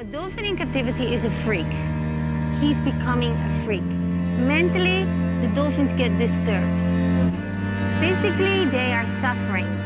A dolphin in captivity is a freak. He's becoming a freak. Mentally, the dolphins get disturbed. Physically, they are suffering.